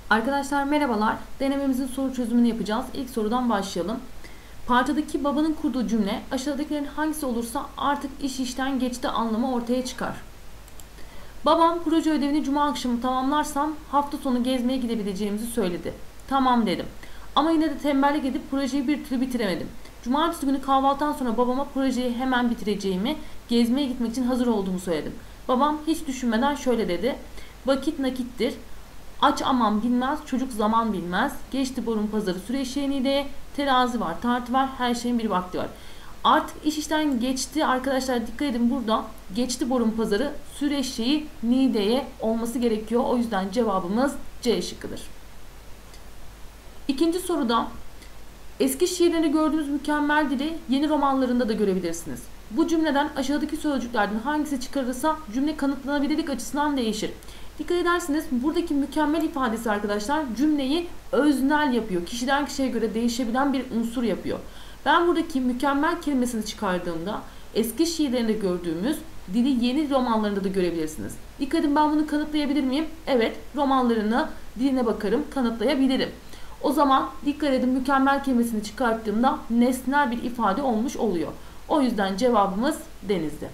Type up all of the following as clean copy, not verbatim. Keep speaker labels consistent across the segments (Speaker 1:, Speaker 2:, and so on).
Speaker 1: Arkadaşlar merhabalar. Denememizin soru çözümünü yapacağız. İlk sorudan başlayalım. Parçadaki babanın kurduğu cümle aşağıdakilerin hangisi olursa artık iş işten geçti anlamı ortaya çıkar. Babam proje ödevini cuma akşamı tamamlarsam hafta sonu gezmeye gidebileceğimizi söyledi. Tamam dedim. Ama yine de tembellik edip projeyi bir türlü bitiremedim. Cumartesi günü kahvaltıdan sonra babama projeyi hemen bitireceğimi, gezmeye gitmek için hazır olduğumu söyledim. Babam hiç düşünmeden şöyle dedi. Vakit nakittir. Aç aman bilmez, çocuk zaman bilmez. Geçti borun pazarı süreçli nideye. Terazi var, tartı var, her şeyin bir vakti var. Artık iş işten geçti arkadaşlar, dikkat edin, burada geçti borun pazarı süreçli nideye olması gerekiyor. O yüzden cevabımız C şıkkıdır. İkinci soruda eski şiirlerinde gördüğümüz mükemmel dili yeni romanlarında da görebilirsiniz. Bu cümleden aşağıdaki sözcüklerden hangisi çıkarılırsa cümle kanıtlanabilirlik açısından değişir. Dikkat ederseniz buradaki mükemmel ifadesi arkadaşlar cümleyi öznel yapıyor. Kişiden kişiye göre değişebilen bir unsur yapıyor. Ben buradaki mükemmel kelimesini çıkardığımda eski şiirlerinde gördüğümüz dili yeni romanlarında da görebilirsiniz. Dikkat edin, ben bunu kanıtlayabilir miyim? Evet, romanlarını diline bakarım, kanıtlayabilirim. O zaman dikkat edin, mükemmel kelimesini çıkarttığımda nesnel bir ifade olmuş oluyor. O yüzden cevabımız Denizli.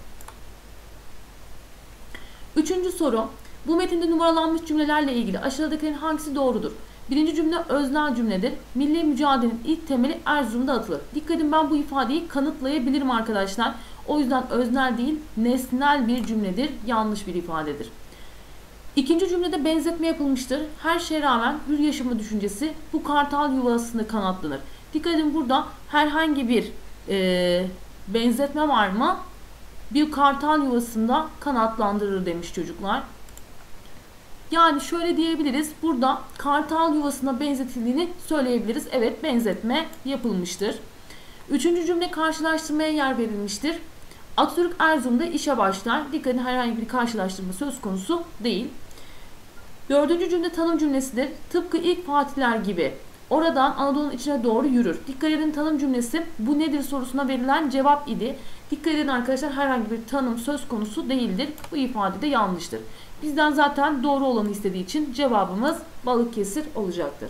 Speaker 1: Üçüncü soru. Bu metinde numaralanmış cümlelerle ilgili aşağıdakilerin hangisi doğrudur? Birinci cümle öznel cümledir. Milli mücadelenin ilk temeli Erzurum'da atılır. Dikkat edin, ben bu ifadeyi kanıtlayabilirim arkadaşlar. O yüzden öznel değil, nesnel bir cümledir. Yanlış bir ifadedir. İkinci cümlede benzetme yapılmıştır. Her şeye rağmen hür yaşama düşüncesi bu kartal yuvasında kanatlanır. Dikkat edin, burada herhangi bir benzetme var mı? Bir kartal yuvasında kanatlandırır demiş çocuklar. Yani şöyle diyebiliriz. Burada kartal yuvasına benzetildiğini söyleyebiliriz. Evet, benzetme yapılmıştır. Üçüncü cümle karşılaştırmaya yer verilmiştir. Atatürk Erzurum'da işe başlar. Dikkat edin, herhangi bir karşılaştırma söz konusu değil. Dördüncü cümle tanım cümlesidir. Tıpkı ilk fatihler gibi oradan Anadolu'nun içine doğru yürür. Dikkat edin, tanım cümlesi bu nedir sorusuna verilen cevap idi. Dikkat edin arkadaşlar, herhangi bir tanım söz konusu değildir. Bu ifade de yanlıştır. Bizden zaten doğru olanı istediği için cevabımız Balıkesir olacaktır.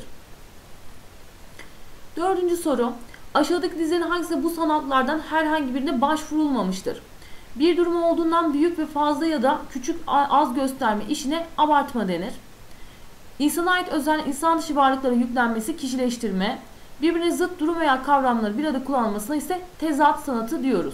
Speaker 1: Dördüncü soru. Aşağıdaki dizilerin hangisinde bu sanatlardan herhangi birine başvurulmamıştır? Bir durum olduğundan büyük ve fazla ya da küçük az gösterme işine abartma denir. İnsana ait özel insan dışı varlıklara yüklenmesi kişileştirme, birbirine zıt durum veya kavramları bir arada kullanılmasına ise tezat sanatı diyoruz.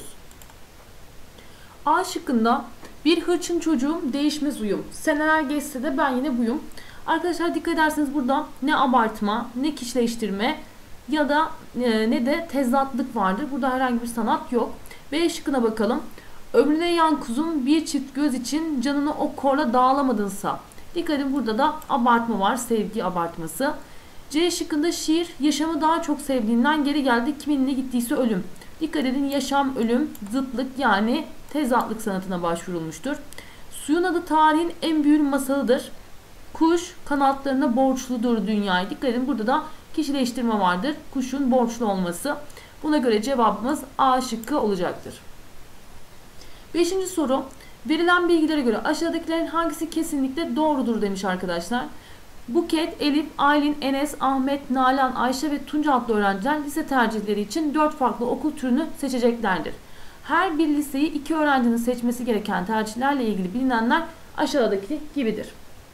Speaker 1: A şıkkında bir hırçın çocuğum değişmez uyum. Seneler geçse de ben yine buyum. Arkadaşlar dikkat ederseniz burada ne abartma, ne kişileştirme ya da ne de tezatlık vardır. Burada herhangi bir sanat yok. B şıkkına bakalım. Ömrüne yan kuzum bir çift göz için canını o korla dağlamadınsa. Dikkat edin, burada da abartma var, sevgi abartması. C şıkkında şiir yaşamı daha çok sevdiğinden geri geldi kiminle gittiyse ölüm. Dikkat edin, yaşam ölüm zıtlık yani tezatlık sanatına başvurulmuştur. Suyun adı tarihin en büyük masalıdır. Kuş kanatlarına borçludur dünyaya. Dikkat edin, burada da kişileştirme vardır. Kuşun borçlu olması. Buna göre cevabımız A şıkkı olacaktır. Beşinci soru. Verilen bilgilere göre aşağıdakilerin hangisi kesinlikle doğrudur demiş arkadaşlar. Buket, Elif, Aylin, Enes, Ahmet, Nalan, Ayşe ve Tunca adlı öğrenciler lise tercihleri için 4 farklı okul türünü seçeceklerdir. Her bir liseyi 2 öğrencinin seçmesi gereken tercihlerle ilgili bilinenler aşağıdaki gibidir.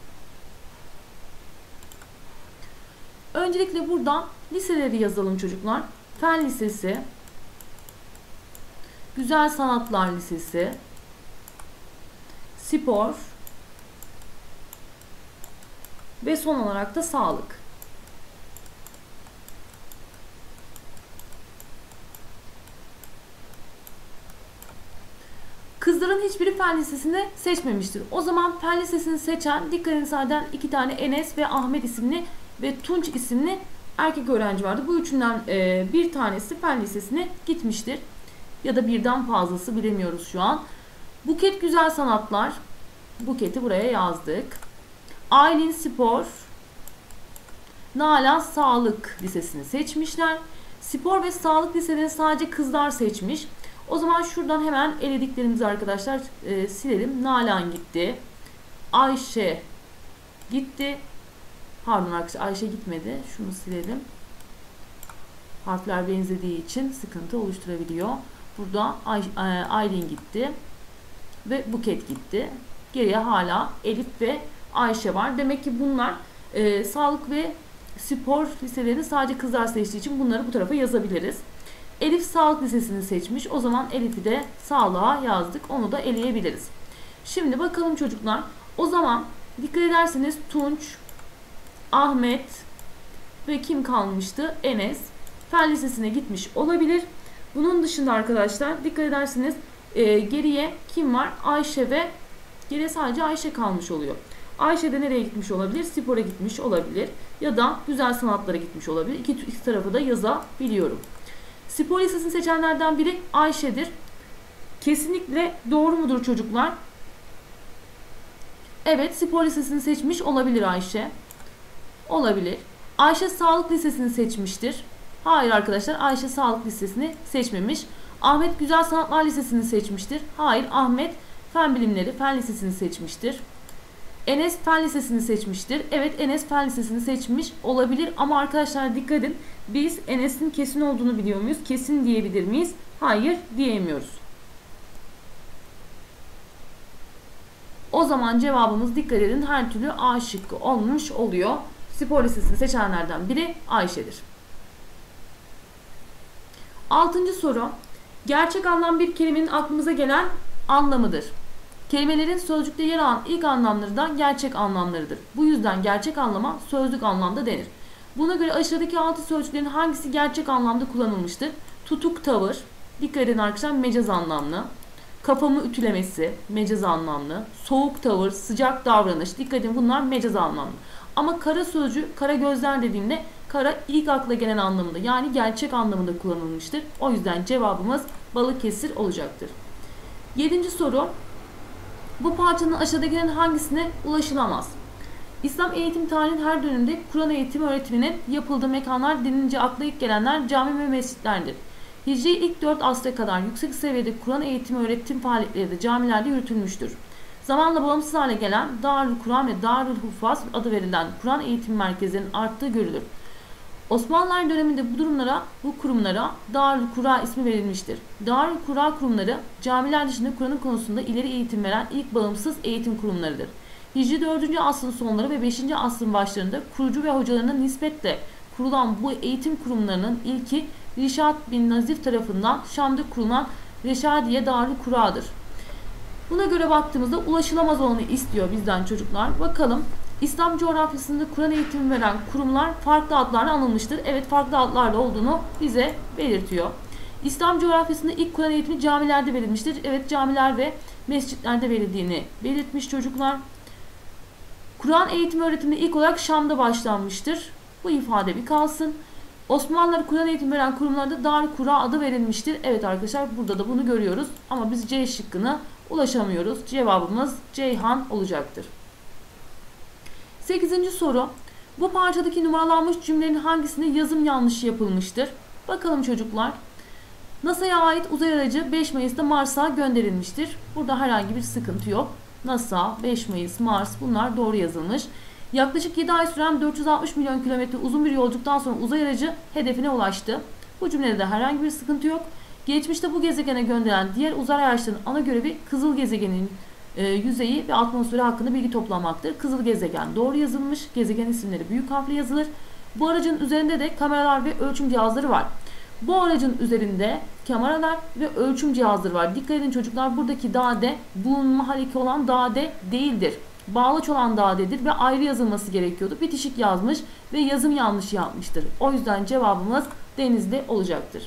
Speaker 1: Öncelikle buradan liseleri yazalım çocuklar. Fen Lisesi, Güzel Sanatlar Lisesi, Spor ve son olarak da Sağlık. Kızların hiçbiri Fen Lisesi'ni seçmemiştir. O zaman Fen Lisesi'ni seçen, dikkat edin, zaten 2 tane Enes ve Ahmet isimli ve Tunç isimli erkek öğrenci vardı. Bu üçünden bir tanesi Fen Lisesi'ne gitmiştir. Ya da birden fazlası, bilemiyoruz şu an. Buket Güzel Sanatlar. Buket'i buraya yazdık. Aylin Spor, Nalan Sağlık Lisesi'ni seçmişler. Spor ve Sağlık Lisesi'ni sadece kızlar seçmiş. O zaman şuradan hemen elediklerimizi arkadaşlar silelim. Nalan gitti. Ayşe gitti. Pardon arkadaşlar, Ayşe gitmedi. Şunu silelim. Harfler benzediği için sıkıntı oluşturabiliyor. Burada Aylin gitti. Ve Buket gitti. Geriye hala Elif ve Ayşe var. Demek ki bunlar sağlık ve spor liselerini sadece kızlar seçtiği için bunları bu tarafa yazabiliriz. Elif sağlık lisesini seçmiş. O zaman Elif'i de sağlığa yazdık. Onu da eleyebiliriz. Şimdi bakalım çocuklar. O zaman dikkat ederseniz Tunç, Ahmet ve kim kalmıştı? Enes Fen Lisesi'ne gitmiş olabilir. Bunun dışında arkadaşlar dikkat ederseniz geriye kim var? Ayşe ve geriye sadece Ayşe kalmış oluyor. Ayşe de nereye gitmiş olabilir? Spora gitmiş olabilir. Ya da güzel sanatlara gitmiş olabilir. İki tarafı da yazabiliyorum. Spor lisesini seçenlerden biri Ayşe'dir. Kesinlikle doğru mudur çocuklar? Evet, spor lisesini seçmiş olabilir Ayşe. Olabilir. Ayşe sağlık lisesini seçmiştir. Hayır arkadaşlar, Ayşe sağlık lisesini seçmemiş. Ahmet güzel sanatlar lisesini seçmiştir. Hayır, Ahmet fen bilimleri fen lisesini seçmiştir. Enes fen lisesini seçmiştir. Evet, Enes fen lisesini seçmiş olabilir ama arkadaşlar dikkat edin. Biz Enes'in kesin olduğunu biliyor muyuz? Kesin diyebilir miyiz? Hayır diyemiyoruz. O zaman cevabımız dikkat edin her türlü A şıkkı olmuş oluyor. Spor lisesini seçenlerden biri Ayşe'dir. 6. soru. Gerçek anlam bir kelimenin aklımıza gelen anlamıdır. Kelimelerin sözcükte yer alan ilk anlamları da gerçek anlamlarıdır. Bu yüzden gerçek anlama sözlük anlamda denir. Buna göre aşağıdaki 6 sözcüklerin hangisi gerçek anlamda kullanılmıştır? Tutuk tavır, dikkat edin arkadaşlar, mecaz anlamlı. Kafamı ütülemesi, mecaz anlamlı. Soğuk tavır, sıcak davranış, dikkat edin bunlar mecaz anlamlı. Ama kara sözcüğü, kara gözler dediğimde kara ilk akla gelen anlamında, yani gerçek anlamında kullanılmıştır. O yüzden cevabımız Balıkesir olacaktır. 7. soru. Bu parçanın aşağıdakilerin hangisine ulaşılamaz? İslam eğitim tarihinin her döneminde Kur'an eğitimi öğretiminin yapıldığı mekanlar denince akla ilk gelenler cami ve mescitlerdir. Hicri ilk 4 asra kadar yüksek seviyede Kur'an eğitimi öğretim faaliyetleri de camilerde yürütülmüştür. Zamanla bağımsız hale gelen Darül Kur'an ve Darül Huffaz adı verilen Kur'an eğitim merkezlerinin arttığı görülür. Osmanlılar döneminde bu kurumlara Darül Kura ismi verilmiştir. Darül Kura kurumları camiler dışında Kur'an'ın konusunda ileri eğitim veren ilk bağımsız eğitim kurumlarıdır. Hicri 4. asrın sonları ve 5. asrın başlarında kurucu ve hocalarına nispetle kurulan bu eğitim kurumlarının ilki Rişad bin Nazif tarafından Şam'da kurulan Reşadiye Darül Kura'dır. Buna göre baktığımızda ulaşılamaz olanı istiyor bizden çocuklar. Bakalım. İslam coğrafyasında Kur'an eğitimi veren kurumlar farklı adlarla anılmıştır. Evet, farklı adlarla olduğunu bize belirtiyor. İslam coğrafyasında ilk Kur'an eğitimi camilerde verilmiştir. Evet, camiler ve mescitlerde verildiğini belirtmiş çocuklar. Kur'an eğitimi öğretiminde ilk olarak Şam'da başlanmıştır. Bu ifade bir kalsın. Osmanlılar Kur'an eğitimi veren kurumlarda Darül Kura adı verilmiştir. Evet arkadaşlar, burada da bunu görüyoruz. Ama biz C şıkkına ulaşamıyoruz. Cevabımız Ceyhan olacaktır. 8. soru. Bu parçadaki numaralanmış cümlelerin hangisinde yazım yanlışı yapılmıştır? Bakalım çocuklar. NASA'ya ait uzay aracı 5 Mayıs'ta Mars'a gönderilmiştir. Burada herhangi bir sıkıntı yok. NASA, 5 Mayıs, Mars, bunlar doğru yazılmış. Yaklaşık 7 ay süren 460 milyon kilometre uzun bir yolculuktan sonra uzay aracı hedefine ulaştı. Bu cümlede de herhangi bir sıkıntı yok. Geçmişte bu gezegene gönderilen diğer uzay araçlarının ana görevi kızıl gezegenin yüzeyi ve atmosferi hakkında bilgi toplamaktır. Kızıl gezegen doğru yazılmış. Gezegen isimleri büyük harfle yazılır. Bu aracın üzerinde de kameralar ve ölçüm cihazları var. Bu aracın üzerinde kameralar ve ölçüm cihazları var. Dikkat edin çocuklar, buradaki dade bulunma haliki olan dade değildir. Bağlaç olan dadedir ve ayrı yazılması gerekiyordu. Bitişik yazmış ve yazım yanlışı yapmıştır. O yüzden cevabımız Denizli olacaktır.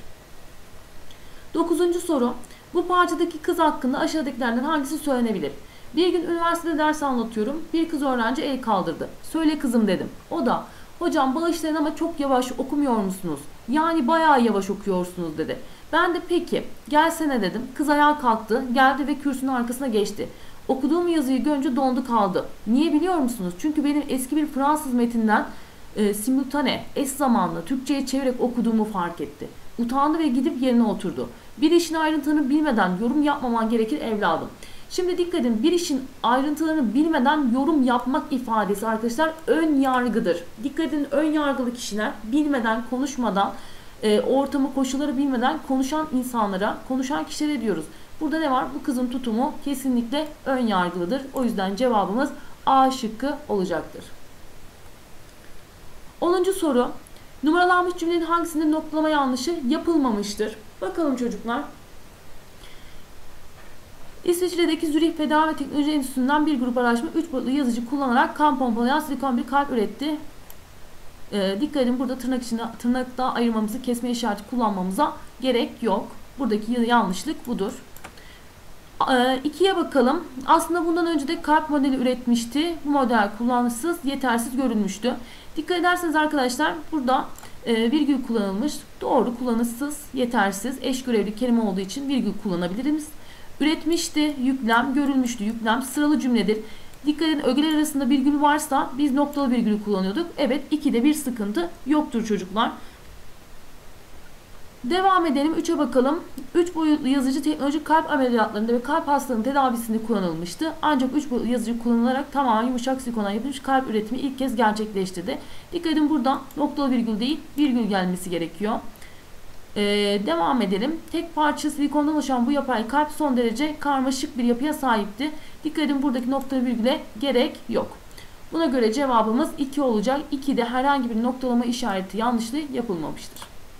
Speaker 1: 9. soru. Bu parçadaki kız hakkında aşağıdakilerden hangisi söylenebilir? Bir gün üniversitede ders anlatıyorum. Bir kız öğrenci el kaldırdı. Söyle kızım dedim. O da hocam bağışlayın ama çok yavaş okumuyor musunuz? Yani bayağı yavaş okuyorsunuz dedi. Ben de peki gelsene dedim. Kız ayağa kalktı, geldi ve kürsünün arkasına geçti. Okuduğum yazıyı görünce dondu kaldı. Niye biliyor musunuz? Çünkü benim eski bir Fransız metinden simultane, eş zamanlı Türkçe'ye çevirerek okuduğumu fark etti. Utandı ve gidip yerine oturdu. Bir işin ayrıntılarını bilmeden yorum yapmaman gerekir evladım. Şimdi dikkat edin, bir işin ayrıntılarını bilmeden yorum yapmak ifadesi arkadaşlar ön yargıdır. Dikkat edin, ön yargılı kişiler bilmeden, konuşmadan, ortamı, koşulları bilmeden konuşan insanlara, konuşan kişilere diyoruz. Burada ne var? Bu kızın tutumu kesinlikle ön yargılıdır. O yüzden cevabımız A şıkkı olacaktır. 10. soru. Numaralanmış cümlenin hangisinde noktalama yanlışı yapılmamıştır? Bakalım çocuklar. İsviçre'deki Zürih Feda ve Teknoloji Enstitüsü'nden bir grup araştırma 3 boyutlu yazıcı kullanarak kan pompalayan silikon bir kalp üretti. Dikkat edin, burada tırnakta ayırmamızı, kesme işareti kullanmamıza gerek yok. Buradaki yanlışlık budur. 2'ye bakalım. Aslında bundan önce de kalp modeli üretmişti. Bu model kullanışsız, yetersiz görülmüştü. Dikkat ederseniz arkadaşlar burada virgül kullanılmış. Doğru, kullanışsız, yetersiz, eş görevli kelime olduğu için virgül kullanabiliriz. Üretmişti, yüklem, görülmüştü, yüklem sıralı cümledir. Dikkat edin, ögeler arasında virgül varsa biz noktalı virgülü kullanıyorduk. Evet, 2'de bir sıkıntı yoktur çocuklar. Devam edelim. 3'e bakalım. 3 boyutlu yazıcı teknolojik kalp ameliyatlarında ve kalp hastalığının tedavisinde kullanılmıştı. Ancak 3 boyutlu yazıcı kullanılarak tamamen yumuşak silikondan yapılmış kalp üretimi ilk kez gerçekleştirdi. Dikkat edin, burada noktalı virgül değil, virgül gelmesi gerekiyor. Devam edelim. Tek parça silikondan oluşan bu yapay kalp son derece karmaşık bir yapıya sahipti. Dikkat edin, buradaki noktalı virgüle gerek yok. Buna göre cevabımız 2 olacak. 2'de herhangi bir noktalama işareti yanlışlığı yapılmamıştır.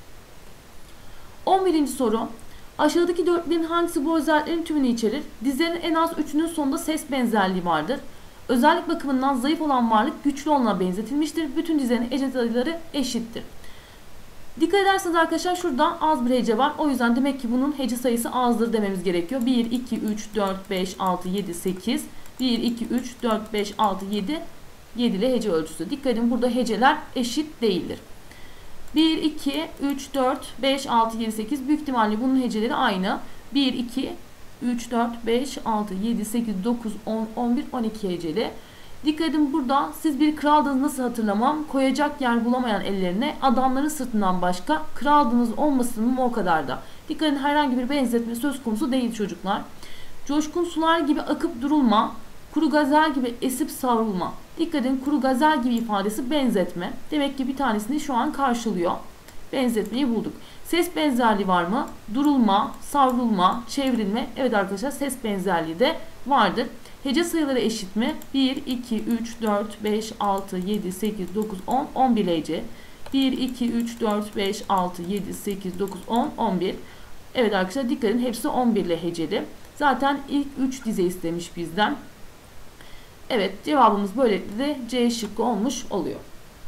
Speaker 1: 11. soru. Aşağıdaki dörtlerin hangisi bu özelliklerin tümünü içerir? Dizelerin en az 3'ünün sonunda ses benzerliği vardır. Özellik bakımından zayıf olan varlık güçlü olana benzetilmiştir. Bütün dizelerin ece sayıları eşittir. Dikkat ederseniz arkadaşlar şurada az bir hece var. O yüzden demek ki bunun hece sayısı azdır dememiz gerekiyor. 1, 2, 3, 4, 5, 6, 7, 8. 1, 2, 3, 4, 5, 6, 7. 7 ile hece ölçüsü. Dikkat edin, burada heceler eşit değildir. 1, 2, 3, 4, 5, 6, 7, 8. Büyük ihtimalle bunun heceleri aynı. 1, 2, 3, 4, 5, 6, 7, 8, 9, 10, 11, 12 heceli. Dikkat edin, burada siz bir kraldınız nasıl hatırlamam. Koyacak yer bulamayan ellerine adamların sırtından başka kraldınız olmasın mı o kadar da. Dikkat edin, herhangi bir benzetme söz konusu değil çocuklar. Coşkun sular gibi akıp durulma, kuru gazel gibi esip savrulma. Dikkat edin, kuru gazel gibi ifadesi benzetme. Demek ki bir tanesini şu an karşılıyor. Benzetmeyi bulduk. Ses benzerliği var mı? Durulma, savrulma, çevrilme. Evet arkadaşlar, ses benzerliği de vardır. Hece sayıları eşit mi? 1, 2, 3, 4, 5, 6, 7, 8, 9, 10, 11 hece. 1, 2, 3, 4, 5, 6, 7, 8, 9, 10, 11. Evet arkadaşlar, dikkat edin, hepsi 11 ile heceli. Zaten ilk 3 dize istemiş bizden. Evet, cevabımız böylelikle de C şıkkı olmuş oluyor.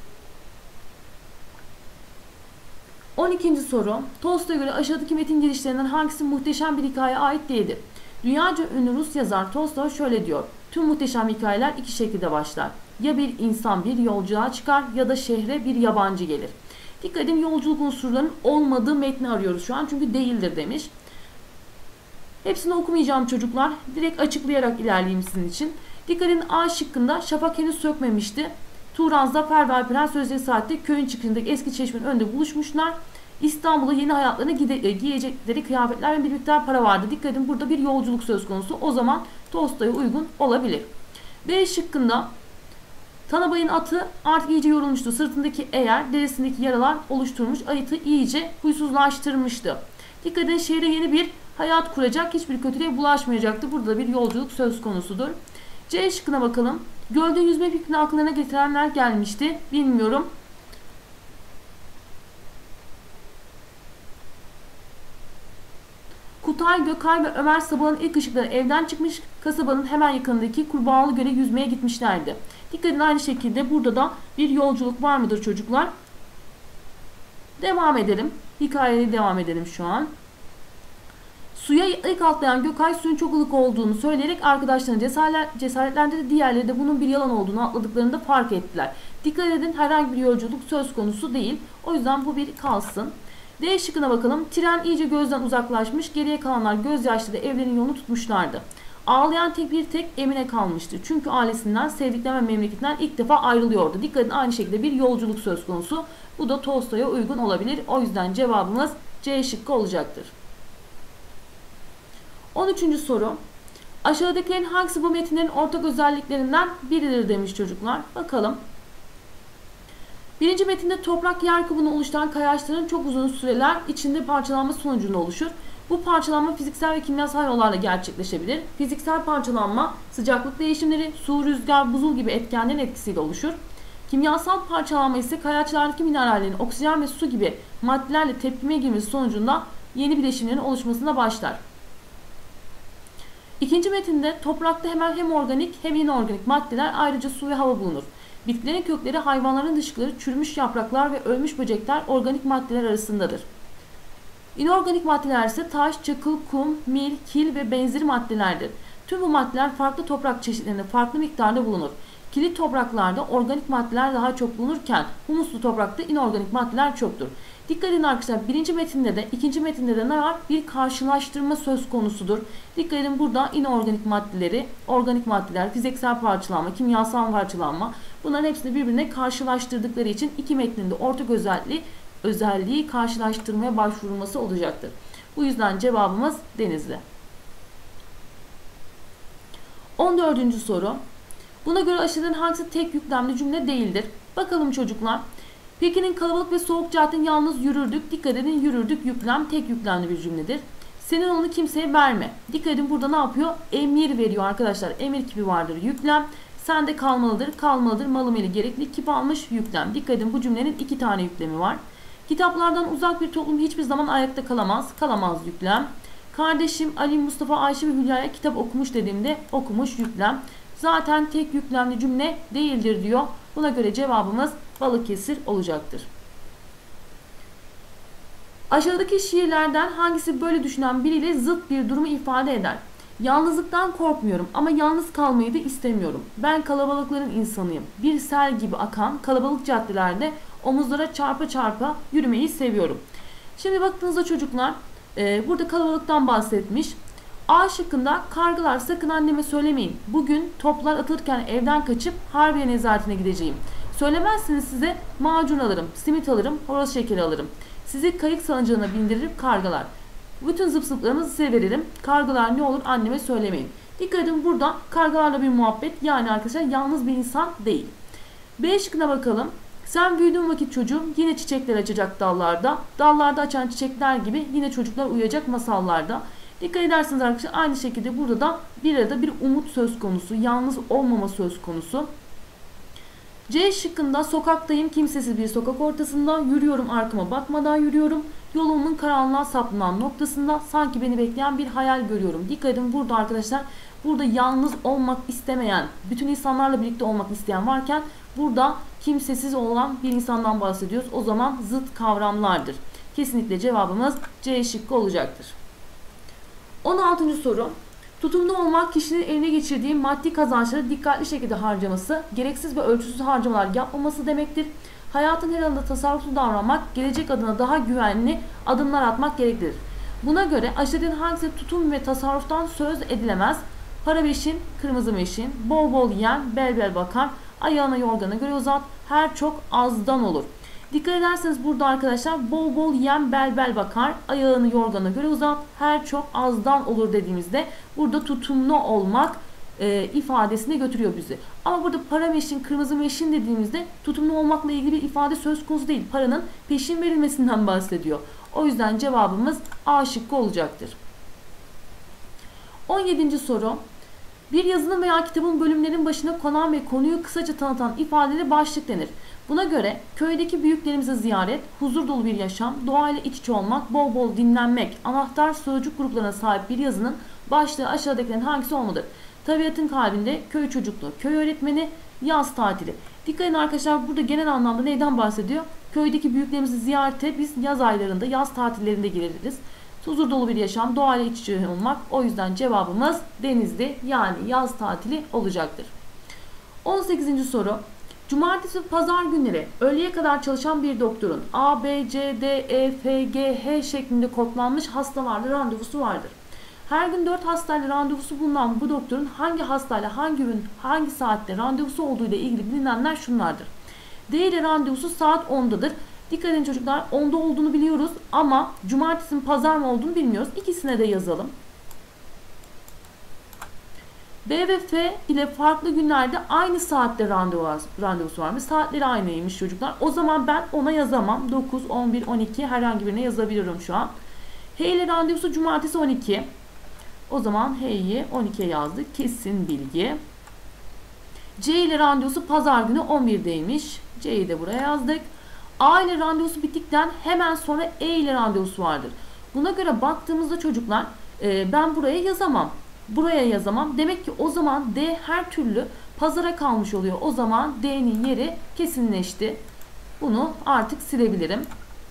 Speaker 1: 12. soru. Tolstoy'a göre aşağıdaki metin girişlerinden hangisi muhteşem bir hikayeye ait değildir? Dünyaca ünlü Rus yazar Tolstoy şöyle diyor. Tüm muhteşem hikayeler iki şekilde başlar. Ya bir insan bir yolculuğa çıkar ya da şehre bir yabancı gelir. Dikkat edin, yolculuk unsurlarının olmadığı metni arıyoruz şu an, çünkü değildir demiş. Hepsini okumayacağım çocuklar. Direkt açıklayarak ilerleyeyim sizin için. Dikkat edin, A şıkkında şafak henüz sökmemişti. Turan, Zafer ve Alperen sözleri saatte köyün çıkışındaki eski çeşmenin önünde buluşmuşlar. İstanbul'a yeni hayatlarına giyecekleri kıyafetler ve bir miktar para vardı. Dikkat edin, burada bir yolculuk söz konusu. O zaman Tolstoy'a uygun olabilir. B şıkkında Tanabay'ın atı artık iyice yorulmuştu. Sırtındaki eğer, derisindeki yaralar oluşturmuş, atı iyice huysuzlaştırmıştı. Dikkat edin, şehre yeni bir hayat kuracak, hiçbir kötülüğe bulaşmayacaktı. Burada bir yolculuk söz konusudur. C şıkkına bakalım. Gölde yüzme fikrini aklına getirenler gelmişti. Bilmiyorum. Kutay, Gökay ve Ömer sabahın ilk ışıkları evden çıkmış, kasabanın hemen yakınındaki Kurbağalı Göl'e yüzmeye gitmişlerdi. Dikkat edin, aynı şekilde burada da bir yolculuk var mıdır çocuklar? Devam edelim. Hikayeye devam edelim şu an. Suya ilk atlayan Gökay suyun çok ılık olduğunu söyleyerek arkadaşlarını cesaretlendirdi. Diğerleri de bunun bir yalan olduğunu atladıklarında fark ettiler. Dikkat edin, herhangi bir yolculuk söz konusu değil. O yüzden bu bir kalsın. D şıkkına bakalım. Tren iyice gözden uzaklaşmış. Geriye kalanlar gözyaşlarıyla evlerinin yolunu tutmuşlardı. Ağlayan tek Emine kalmıştı. Çünkü ailesinden, sevdiklerinden ve memleketinden ilk defa ayrılıyordu. Dikkat edin, aynı şekilde bir yolculuk söz konusu. Bu da Tolstoy'a uygun olabilir. O yüzden cevabımız C şıkkı olacaktır. 13. soru. Aşağıdakilerin hangisi bu metinlerin ortak özelliklerinden biridir demiş çocuklar. Bakalım. Birinci metinde toprak yer kabuğunu oluşturan kayaçların çok uzun süreler içinde parçalanma sonucunda oluşur. Bu parçalanma fiziksel ve kimyasal yollarla gerçekleşebilir. Fiziksel parçalanma sıcaklık değişimleri, su, rüzgar, buzul gibi etkenlerin etkisiyle oluşur. Kimyasal parçalanma ise kayaçlardaki minerallerin oksijen ve su gibi maddelerle tepkime girmesi sonucunda yeni bileşimlerin oluşmasına başlar. İkinci metinde toprakta hem organik hem inorganik maddeler, ayrıca su ve hava bulunur. Bitkilerin kökleri, hayvanların dışkıları, çürümüş yapraklar ve ölmüş böcekler organik maddeler arasındadır. İnorganik maddeler ise taş, çakıl, kum, mil, kil ve benzeri maddelerdir. Tüm bu maddeler farklı toprak çeşitlerinde farklı miktarda bulunur. Kilit topraklarda organik maddeler daha çok bulunurken humuslu toprakta inorganik maddeler çoktur. Dikkat edin arkadaşlar, birinci metinde de ikinci metinde de ne var? Bir karşılaştırma söz konusudur. Dikkat edin, burada inorganik maddeleri, organik maddeler, fiziksel parçalanma, kimyasal parçalanma, bunların hepsini birbirine karşılaştırdıkları için iki metninde ortak özelliği karşılaştırmaya başvurulması olacaktır. Bu yüzden cevabımız Denizli. 14. soru. Buna göre aşağıdan hangisi tek yüklemli cümle değildir? Bakalım çocuklar. Pekin'in kalabalık ve soğuk caddin yalnız yürürdük. Dikkat edin, yürürdük yüklem tek yüklemli bir cümledir. Senin onu kimseye verme. Dikkat edin, burada ne yapıyor? Emir veriyor arkadaşlar. Emir kipi vardır yüklem. Sende kalmalıdır. Kalmalıdır. Malımeli gerekli. Kip almış yüklem. Dikkat edin, bu cümlenin iki tane yüklemi var. Kitaplardan uzak bir toplum hiçbir zaman ayakta kalamaz. Kalamaz yüklem. Kardeşim Ali, Mustafa, Ayşe ve Hülya'ya kitap okumuş dediğimde okumuş yüklem. Zaten tek yüklemli cümle değildir diyor. Buna göre cevabımız Balıkesir olacaktır. Aşağıdaki şiirlerden hangisi böyle düşünen biriyle zıt bir durumu ifade eder? Yalnızlıktan korkmuyorum ama yalnız kalmayı da istemiyorum. Ben kalabalıkların insanıyım. Bir sel gibi akan kalabalık caddelerde omuzlara çarpa çarpa yürümeyi seviyorum. Şimdi baktığınızda çocuklar burada kalabalıktan bahsetmiş. A şıkkında kargalar sakın anneme söylemeyin. Bugün toplar atılırken evden kaçıp Harbiye nezaretine gideceğim. Söylemezseniz size macun alırım, simit alırım, horoz şekeri alırım. Sizi kayık salıncağına bindiririm kargalar. Bütün zıp zıplarınızı size veririm. Kargalar ne olur anneme söylemeyin. Dikkat edin, burada kargalarla bir muhabbet, yani arkadaşlar yalnız bir insan değil. B şıkkına bakalım. Sen büyüdüğün vakit çocuğum yine çiçekler açacak dallarda. Dallarda açan çiçekler gibi yine çocuklar uyuyacak masallarda. Dikkat ederseniz arkadaşlar aynı şekilde burada da bir arada bir umut söz konusu, yalnız olmama söz konusu. C şıkkında sokaktayım, kimsesiz bir sokak ortasında, yürüyorum arkama bakmadan yürüyorum, yolumun karanlığa saplanan noktasında sanki beni bekleyen bir hayal görüyorum. Dikkat edin, burada arkadaşlar burada yalnız olmak istemeyen, bütün insanlarla birlikte olmak isteyen varken burada kimsesiz olan bir insandan bahsediyoruz. O zaman zıt kavramlardır. Kesinlikle cevabımız C şıkkı olacaktır. 16. soru. Tutumlu olmak kişinin eline geçirdiği maddi kazançları dikkatli şekilde harcaması, gereksiz ve ölçüsüz harcamalar yapmaması demektir. Hayatın her alanında tasarruflu davranmak, gelecek adına daha güvenli adımlar atmak gereklidir. Buna göre aşağıdaki hangisi tutum ve tasarruftan söz edilemez? Para beşin, kırmızı meşin, bol bol yiyen, bel bel bakar, ayağına yorgana göre uzat, her çok azdan olur. Dikkat ederseniz burada arkadaşlar bol bol yiyen bel bel bakar, ayağını yorgana göre uzat, her çok azdan olur dediğimizde burada tutumlu olmak ifadesine götürüyor bizi. Ama burada para meşin, kırmızı meşin dediğimizde tutumlu olmakla ilgili bir ifade söz konusu değil. Paranın peşin verilmesinden bahsediyor. O yüzden cevabımız A şıkkı olacaktır. 17. soru. Bir yazının veya kitabın bölümlerin başına konan ve konuyu kısaca tanıtan ifadeleri başlık denir. Buna göre köydeki büyüklerimizi ziyaret, huzur dolu bir yaşam, doğayla iç içe olmak, bol bol dinlenmek, anahtar sözcük gruplarına sahip bir yazının başlığı aşağıdakilerin hangisi olmalıdır? Tabiatın kalbinde, köy çocukluğu, köy öğretmeni, yaz tatili. Dikkat edin arkadaşlar, burada genel anlamda neyden bahsediyor? Köydeki büyüklerimizi ziyarete biz yaz aylarında, yaz tatillerinde geliriz. Huzur dolu bir yaşam, doğayla iç içe olmak. O yüzden cevabımız Denizli, yani yaz tatili olacaktır. 18. soru. Cumartesi ve pazar günleri öğleye kadar çalışan bir doktorun A, B, C, D, E, F, G, H şeklinde kodlanmış hastalarla randevusu vardır. Her gün 4 hastayla randevusu bulunan bu doktorun hangi hastayla hangi gün hangi saatte randevusu olduğu ile ilgili bilinenler şunlardır. D ile randevusu saat 10'dadır. Dikkat edin çocuklar, 10'da olduğunu biliyoruz ama cumartesi mi pazar mı olduğunu bilmiyoruz. İkisine de yazalım. B ve F ile farklı günlerde aynı saatte randevusu varmış. Saatleri aynıymış çocuklar. O zaman ben ona yazamam. 9, 11, 12 herhangi birine yazabilirim şu an. H ile randevusu cumartesi 12. O zaman H'yi 12'ye yazdık. Kesin bilgi. C ile randevusu pazar günü 11'deymiş. C'yi de buraya yazdık. A ile randevusu bittikten hemen sonra E ile randevusu vardır. Buna göre baktığımızda çocuklar ben buraya yazamam. Buraya yazamam. Demek ki o zaman D her türlü pazara kalmış oluyor. O zaman D'nin yeri kesinleşti. Bunu artık silebilirim.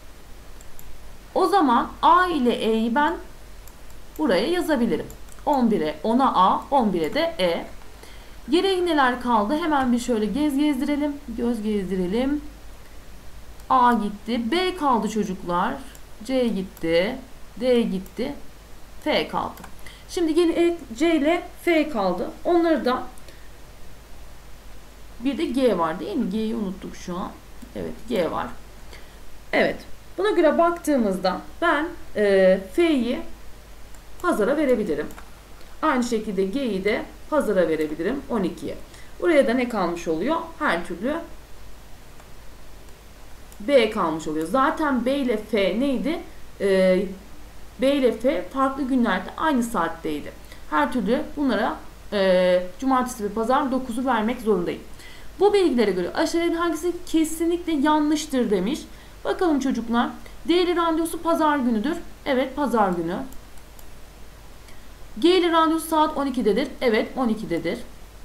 Speaker 1: O zaman A ile E'yi ben buraya yazabilirim. 11'e 10'a A, 11'e de E. Geriye neler kaldı? Hemen bir şöyle gezdirelim. Göz gezdirelim. A gitti. B kaldı çocuklar. C gitti. D gitti. F kaldı. Şimdi yine C ile F kaldı. Onları da bir de G var değil mi? G'yi unuttuk şu an. Evet, G var. Evet. Buna göre baktığımızda ben F'yi pazara verebilirim. Aynı şekilde G'yi de pazara verebilirim 12'ye. Buraya da ne kalmış oluyor? Her türlü B kalmış oluyor. Zaten B ile F neydi? B ile F farklı günlerde aynı saatteydi. Her türlü bunlara cumartesi ve pazar 9'u vermek zorundayım. Bu bilgilere göre aşağıdaki hangisi kesinlikle yanlıştır demiş. Bakalım çocuklar. D ile randevusu pazar günüdür. Evet, pazar günü. G ile randevusu saat 12'dedir. Evet, 12'dedir.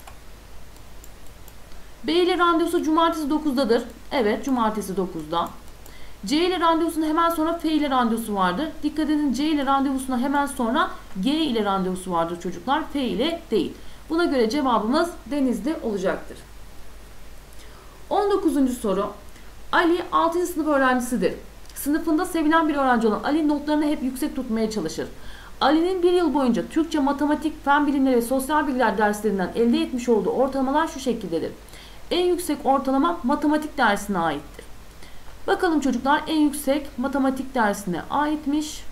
Speaker 1: B ile randevusu cumartesi 9'dadır. Evet, cumartesi 9'da. C ile randevusunun hemen sonra F ile randevusu vardır. Dikkat edin, C ile randevusuna hemen sonra G ile randevusu vardır çocuklar. F ile değil. Buna göre cevabımız Denizli olacaktır. 19. soru. Ali 6. sınıf öğrencisidir. Sınıfında sevilen bir öğrenci olan Ali notlarını hep yüksek tutmaya çalışır. Ali'nin bir yıl boyunca Türkçe, matematik, fen bilimleri ve sosyal bilgiler derslerinden elde etmiş olduğu ortalamalar şu şekildedir. En yüksek ortalama matematik dersine aittir. Bakalım çocuklar, en yüksek matematik dersine aitmiş.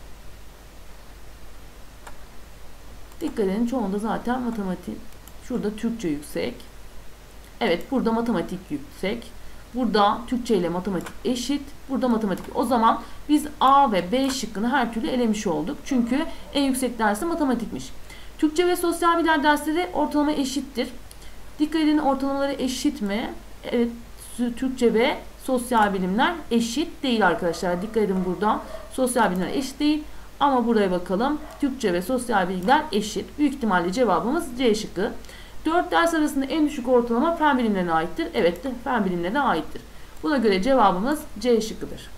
Speaker 1: Dikkat edin, çoğunda zaten matematik. Şurada Türkçe yüksek. Evet, burada matematik yüksek. Burada Türkçe ile matematik eşit. Burada matematik. O zaman biz A ve B şıkkını her türlü elemiş olduk. Çünkü en yüksek dersi matematikmiş. Türkçe ve sosyal bilgiler dersleri ortalama eşittir. Dikkat edin, ortalamaları eşit mi? Evet, Türkçe ve sosyal bilimler eşit değil arkadaşlar. Dikkat edin, burada sosyal bilimler eşit değil. Ama buraya bakalım. Türkçe ve sosyal bilgiler eşit. Büyük ihtimalle cevabımız C şıkkı. 4 ders arasında en düşük ortalama fen bilimlerine aittir. Evet, de fen bilimlerine aittir. Buna göre cevabımız C şıkkıdır.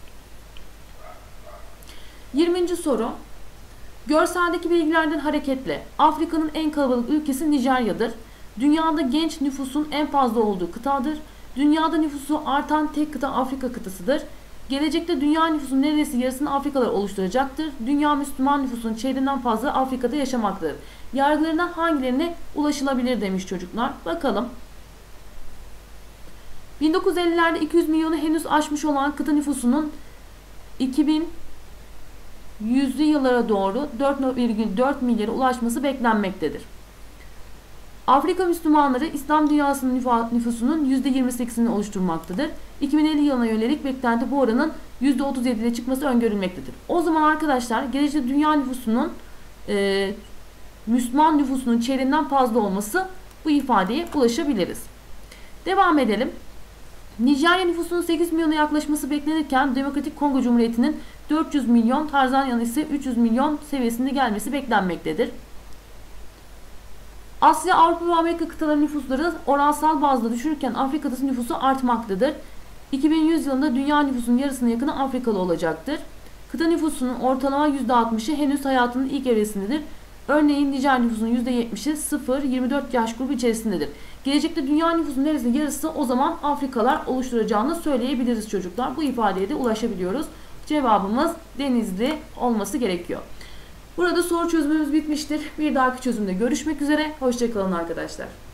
Speaker 1: 20. soru. Görseldeki bilgilerden hareketle Afrika'nın en kalabalık ülkesi Nijerya'dır. Dünyada genç nüfusun en fazla olduğu kıtadır. Dünyada nüfusu artan tek kıta Afrika kıtasıdır. Gelecekte dünya nüfusunun neredeyse yarısını Afrikalılar oluşturacaktır. Dünya Müslüman nüfusunun çeyreğinden fazla Afrika'da yaşamaktadır. Yargılarından hangilerine ulaşılabilir demiş çocuklar. Bakalım. 1950'lerde 200 milyonu henüz aşmış olan kıta nüfusunun 2100'lü yıllara doğru 4,4 milyara ulaşması beklenmektedir. Afrika Müslümanları İslam dünyasının nüfusunun %28'ini oluşturmaktadır. 2050 yılına yönelik beklenti bu oranın %37'ye çıkması öngörülmektedir. O zaman arkadaşlar gelecekte dünya nüfusunun Müslüman nüfusunun çeyreğinden fazla olması, bu ifadeye ulaşabiliriz. Devam edelim. Nijerya nüfusunun 8 milyona yaklaşması beklenirken Demokratik Kongo Cumhuriyeti'nin 400 milyon, Tanzanya'nın ise 300 milyon seviyesinde gelmesi beklenmektedir. Asya, Avrupa ve Amerika kıtaları nüfusları oransal bazda düşürürken Afrika'da nüfusu artmaktadır. 2100 yılında dünya nüfusunun yarısına yakını Afrikalı olacaktır. Kıta nüfusunun ortalama %60'ı henüz hayatının ilk evresindedir. Örneğin Nijer nüfusunun %70'i 0-24 yaş grubu içerisindedir. Gelecekte dünya nüfusunun neredeyse yarısı o zaman Afrikalar oluşturacağını söyleyebiliriz çocuklar. Bu ifadeye de ulaşabiliyoruz. Cevabımız Denizli olması gerekiyor. Burada soru çözümümüz bitmiştir. Bir dahaki çözümde görüşmek üzere. Hoşça kalın arkadaşlar.